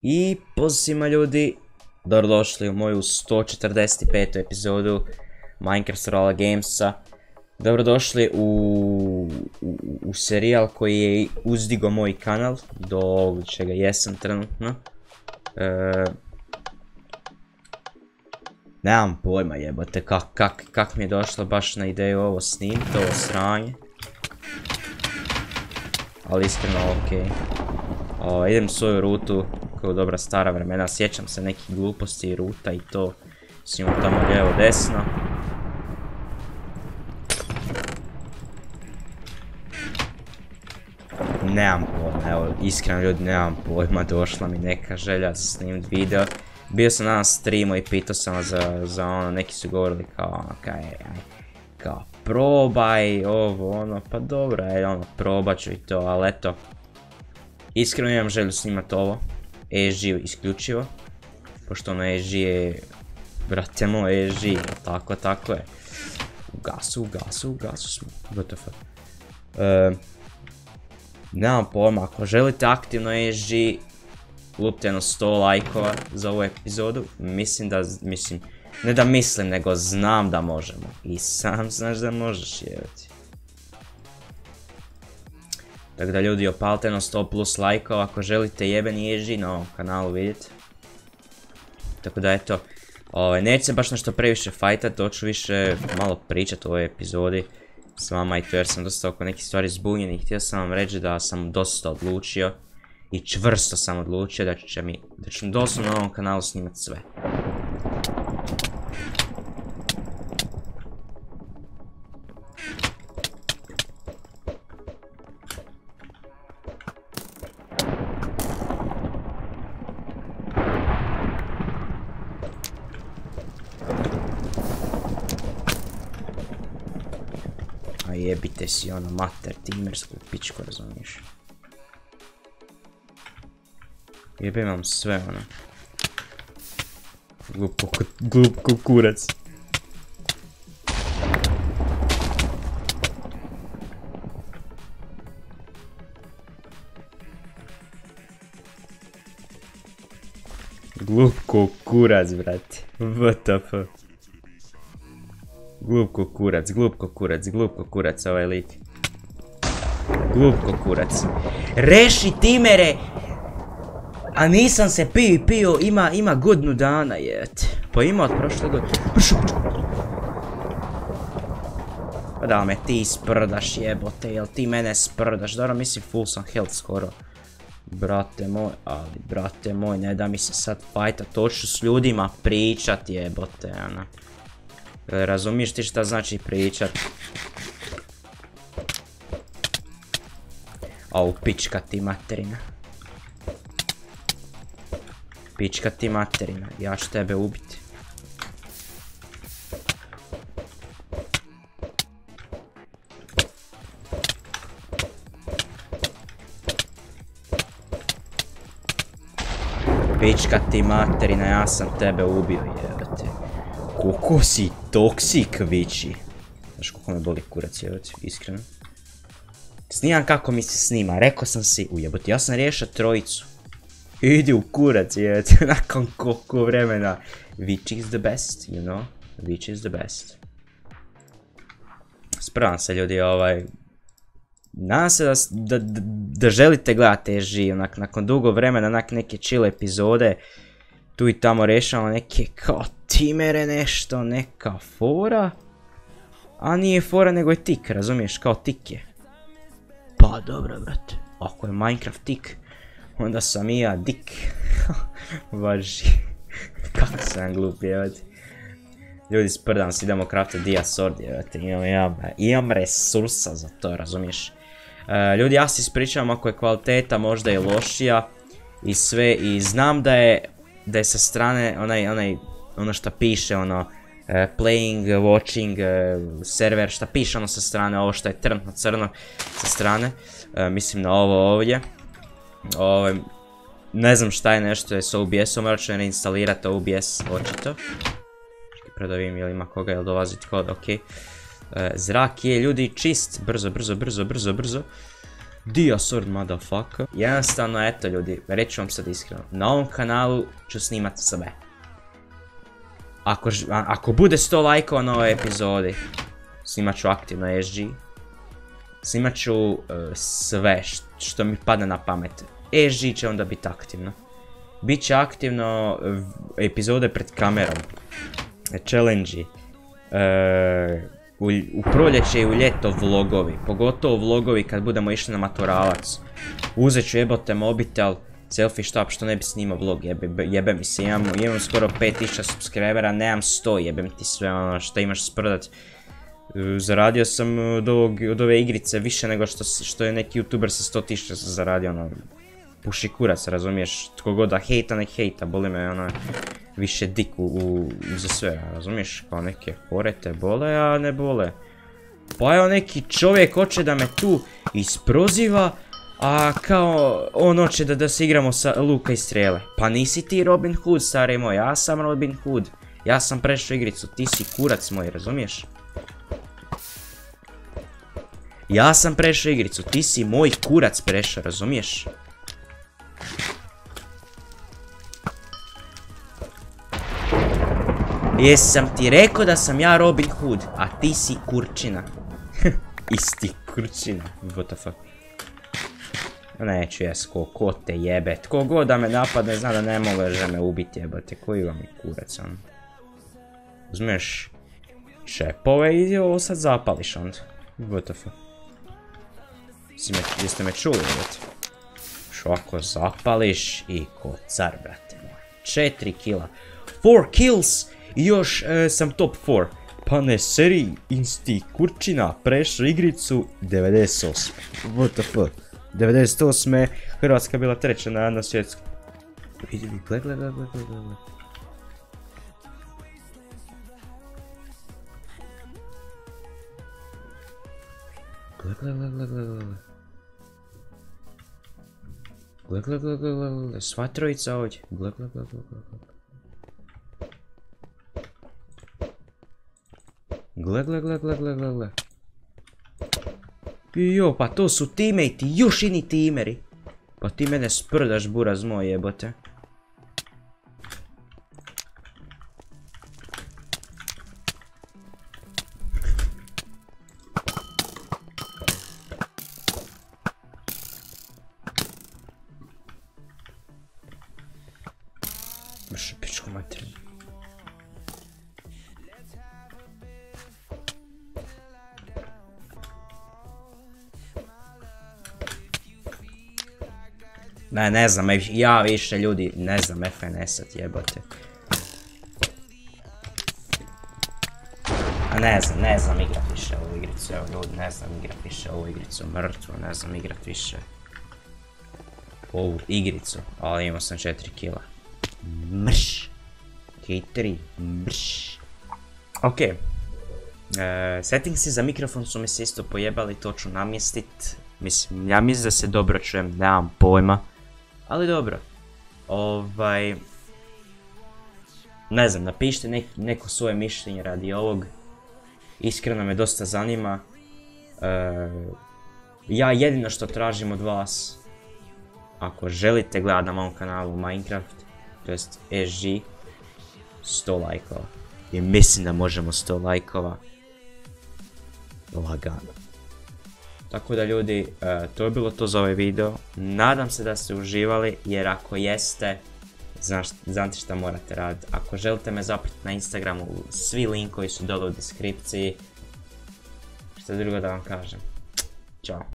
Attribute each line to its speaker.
Speaker 1: I pozdrav svima ljudi, dobrodošli u moju 145. epizodu Minecraft Survival Gamesa. Dobrodošli u serijal koji je uzdigo moj kanal do ovog čega jesam trenutno. Nemam pojma jebote kak mi je došlo baš na ideju ovo snimiti, ovo sranje. Ali iskreno okej. Idem svoju rutu kao dobra stara vremena, sjećam se nekih gluposti i ruta i to. Svima tamo lijevo desno. Nemam pojma, evo iskreno ljudi nemam pojma, došla mi neka želja da snimit video. Bio sam danas streamu i pitao sam za ono, neki su govorili kao ono, kao probaj ovo ono, pa dobro je ono, probat ću i to, ali eto. Iskreno imam želju snimat ovo, ESG isključivo, pošto ono ESG je, brate moj ESG, tako je. U gasu smo, WTF. Nemam pojma, ako želite aktivno ESG, lupite jedno 100 lajkova za ovu epizodu, ne da mislim, nego znam da možemo. I sam znaš da možeš, jevati. Tako da ljudi, opalite jedno 100 plus lajkova ako želite jebeni ESG na ovom kanalu vidjeti. Tako da eto, neću se baš nešto previše fajtat, hoću više malo pričat u ovoj epizodi s vama i to jer sam dosta oko nekih stvari zbunjen i htio sam vam reći da sam dosta odlučio i čvrsto sam odlučio da ću doslovno na ovom kanalu snimati sve. A jebite si ono mater timersku pičku, razumiješ? Jebem vam sve ono. Glup kurac. Glup kurac, brate. WTF. Glup kurac ovaj lik. Glup kurac. Reši timere! A nisam se pio, ima godinu dana jete. Pa ima od prošle godine. Pa da me ti sprdaš jebote, jel ti mene sprdaš? Dobro mislim full sam health skoro. Brate moj, ne da mi se sad fajta, to ću s ljudima pričat jebote, ana. Razumiješ ti šta znači pričat? Au, pička ti materina. Pička ti materina, ja ću tebe ubiti. Pička ti materina, ja sam tebe ubio, jebate. Koliko si toksik, viči. Znaš koliko me boli kurac, jebate, iskreno. Snimam kako mi se snima, rekao sam si, ujebote, ja sam riješio trojicu. Idi u kurac, jebate, nakon koliko vremena. Which is the best, you know? Which is the best. Spravam se ljudi, nadam se da želite gledati ESG, onak, nakon dugo vremena, onak neke chill epizode. Tu i tamo rješavamo neke kao timere nešto, neka fora. A nije fora nego je tik, razumiješ, kao tik je. Pa dobro brate, ako je Minecraft tik, onda sam i ja dik. Važi. Kako sam glup jevati. Ljudi sprdam se, idemo craftat dia sword jevati, imam resursa za to, razumiješ. Ljudi ja se ispričavam ako je kvaliteta možda i lošija i sve i znam da je sa strane ono što piše ono playing, watching, server šta piše ono sa strane, ovo što je trenutno crno sa strane, mislim na ovo ovdje. Ne znam šta je nešto je s OBS-om, morat ću reinstalirati OBS očito. Prvo da vidim jel ima koga, jel dolazi kod, ok. Zrak je ljudi čist, brzo. Dia sword motherfucker. Jednostavno, eto ljudi, reću vam sad iskreno. Na ovom kanalu ću snimat sve. Ako bude 100 lajkova na ovoj epizodi, snimat ću aktivno SG. Snimat ću sve što mi padne na pamet. SG će onda biti aktivno. Biće aktivno epizode pred kamerom. Challenge-i. U proljeće i u ljeto vlogovi. Pogotovo vlogovi kad budemo išli na maturalac. Uzet ću jebote mobitel, selfie štab, što ne bi snimao vlog, jebe mi se, imam skoro 5000 subscribera, nemam 100, jebem ti sve ono što imaš sprodat. Zaradio sam od ove igrice više nego što je neki youtuber sa 100.000 zaradio, ono, puši kurac, razumiješ, tko god da hejta, nek hejta, boli me ono, više diku za sve, razumiješ, kao neke fore te bole, a ne bole. Pa evo neki čovjek hoće da me tu isproziva, a kao on hoće da se igramo sa luka i strele. Pa nisi ti Robin Hood, stari moj, ja sam Robin Hood. Ja sam prešao igricu, ti si kurac moj, razumiješ? Ja sam prešao igricu, ti si moj kurac prešao, razumiješ? Jesam ti rekao da sam ja Robin Hood, a ti si kurčina. Isti kurčina, what the fuck. Neću jes, ko te jebe, tko god da me napadne zna da ne može me ubiti jebate, koji vam je kurac on. Uzmeš čepove i ovo sad zapališ onda, what the fuck. Jeste me čuli jebate. Šako zapališ i ko car brate moj. 4 kila, 4 kills i još sam top 4. Pa ne seri, insti kurčina, prešao igricu 98. What the fuck. 98. Hrvatska bila treća na svjetsku. Vidi, gle. Gle. Sva trojica ovdje. Gle. Gle. Jo, pa to su teammate, još ini teameri. Pa ti mene sprdaš, buraz moj jebote. Baš pičku materinu. Ne znam, ja više ljudi, ne znam FNS-at jebote. A ne znam igrat više ovu igricu, evo ljudi, ne znam igrat više ovu igricu, mrtvo, ne znam igrat više ovu igricu, ali imao sam 4 kila. Mrš. K3, mrš. Okej. Settingsi za mikrofon su mi se isto pojebali, to ću namjestit. Mislim, ja mislim da se dobro čujem, nemam pojma. Ali dobro. Ne znam, napišite neko svoje mišljenje radi ovog. Iskreno me dosta zanima. Ja jedino što tražim od vas, ako želite gledati na mom kanalu Minecraft, to jest SG, 100 lajkova. I mislim da možemo 100 lajkova. Lagano. Tako da ljudi, to je bilo to za ovaj video. Nadam se da ste uživali, jer ako jeste, znate šta morate raditi. Ako želite me zapratiti na Instagramu, svi linkovi su dole u deskripciji. Što drugo da vam kažem. Ćao.